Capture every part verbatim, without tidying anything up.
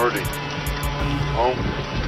Murdy. Home.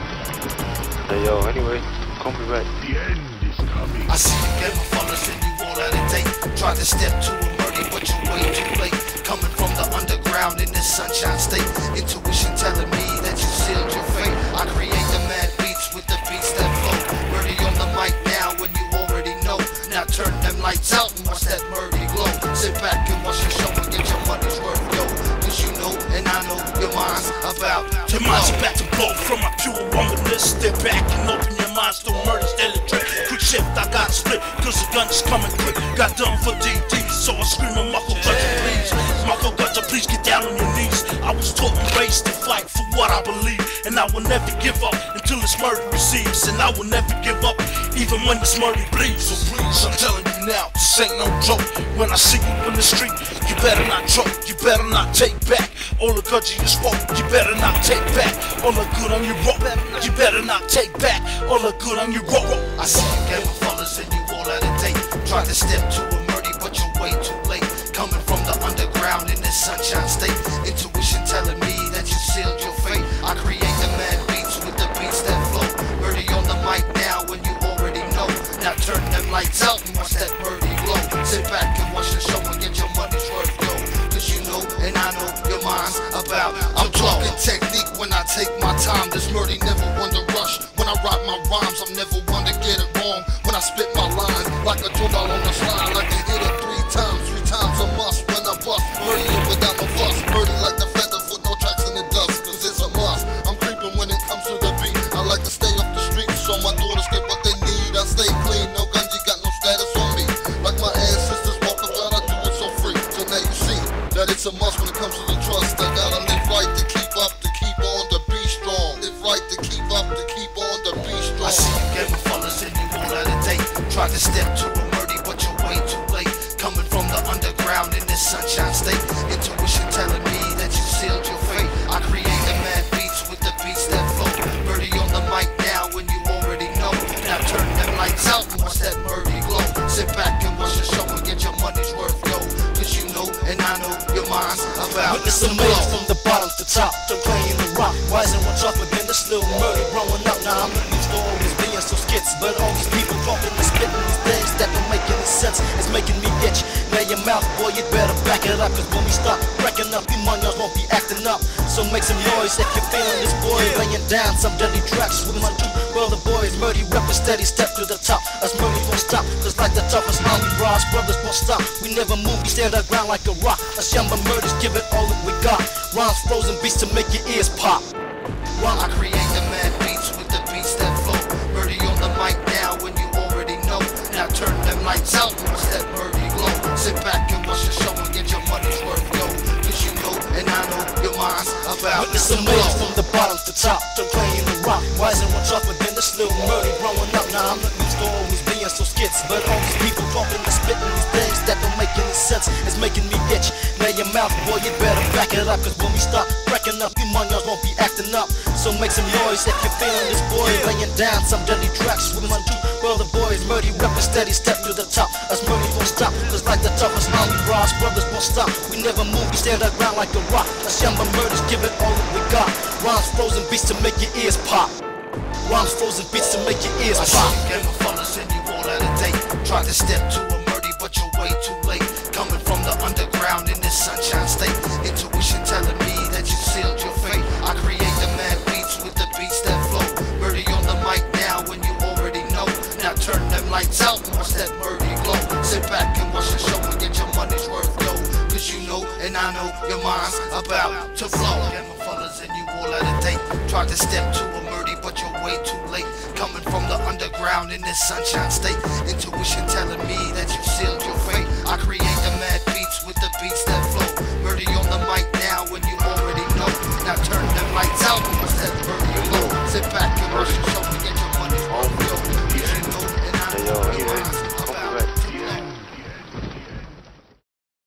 Hey yo, anyway, come be back. The end is coming. I see you game of fellas and you all out of date. Tried to step to a murder, but you're way too late. Coming from the underground in this sunshine state. Intuition telling me that you sealed your fate. I create the mad beats with the beats that flow. Murdy on the mic now when you already know. Now turn them lights out and watch that murdy glow. Sit back and watch your show and get your money's worth, yo. Cause you know and I know your mind's about to Your mind's about to blow from my pure womanless. Step back and open your minds to murder's daily trick. Quick shift, I gotta split, cause the gun is coming quick. Got done for D D, so I scream a Marco Gutta, please. Marco Gutta, please get down on your knees. I was taught and raised to fight for what I believe. And I will never give up until this murder receives. And I will never give up, even when this murder bleeds. So please, I'm telling you now, this ain't no joke. When I see you in the street, you better not choke, you better not take back all the guts you spoke, you better not take back all the good on your rope. You better not take back all the good on your rope. I see you game of fellas and you all out of date. Tried to step to a murder, but you're way too late. Coming from the underground in this sunshine state. Intuition telling me that you sealed your fate. I create the mad beats with the beats that flow. Murdy on the mic now when you already know. Now turn them lights out and watch that murdy glow. Sit back and watch the show and get your money's worth, yo. Cause you know and I know your mind's about. I'm talking technique when I take my time. This murdy never one to rush. When I write my rhymes, I'm never one to get it wrong. When I spit my lines, like a doorbell on the slide, like I hit it three times, three times a must. When I bust, murdy it without no fuss. Murdy like the feather foot, no tracks in the dust, cause it's a must. I'm creeping when it comes to the beat. I like to stay off the street, so my daughters get what they need. I stay clean, no guns, you got no status on me. Like my ancestors walk around, I do it so free. So now you see that it's a must when it comes to the trust. I gotta live right to keep up, to keep on, to be strong. Live right to keep up, to keep on, to be strong. I see you game of fellas and you all out of date. Tried to step to a murder, but you're way too late. Coming from the underground in this sunshine state. Intuition telling me that you sealed your fate. I create the mad beats with the beats that flow. Murdy on the mic now when you already know. Now turn them lights out and watch that murdy glow. Sit back and watch the show and get your money's worth, yo. Cause you know and I know your mind's about. Witness the made from the bottom to top, to playing the rock, rising one tougher than this little murder growing up. Now I'm used to always being so skits, but all these people talking and spitting these things that don't make any sense. It's making me itch. Now your mouth, boy, you better back it up, cause when we start wrecking up, you money won't be acting up. So make some noise if you're feeling this, boy. Laying down some deadly tracks with my two brother boys. Murdy rep a steady step to the top. Us Murdy won't stop, cause like the toughest army bras, brothers won't stop. We never move, we stand our ground like a rock. Us younger murders give it all that we got. Rhymes frozen beats to make your ears pop. While I create the mad beats with the beats that flow. Murdy on the mic now when you already know. Now turn them lights out and watch that murdy glow. Sit back and watch the show and get your money's worth, yo. Cause you know and I know your mind's about. Witness the made from the bottom to top, to playing the rock, rising one tougher than this little murder growing up. Now I'm not used to always being so skits, but all these people talking and spitting these things that don't make any sense. It's making me itch. Now your mouth, boy, you better back it up, cause when we start wrecking up, you money won't be acting up. So make some noise if you're feeling this, boy. Laying down some deadly tracks with my two brother boys. Murdy rep a steady step to the top. Us Murdy won't stop, cause like the toughest army bras, brothers won't stop. We never move, we stand our ground like a rock. Us younger murders give it all that we got. Rhymes frozen beats to make your ears pop. Rhymes frozen beats to make your ears I pop. see you game of fellas and you all out of date. Tried to step to a murder, but you're way too late. Coming from the underground in this sunshine state. Intuition telling me that you sealed your fate. I create the mad beats with the beats that flow. Murdy on the mic now when you already know. Now turn them lights out and watch that murdy glow. Sit back and watch the show and get your money's worth, yo. Cause you know and I know your mind's about to flow. Game of fellas and you all out of date. Tried to step to a murder, but you're way too late. Coming from the underground in this sunshine state. Intuition telling me that you sealed your fate. I create the mad beats with the beats that flow. Murdy on the mic now when you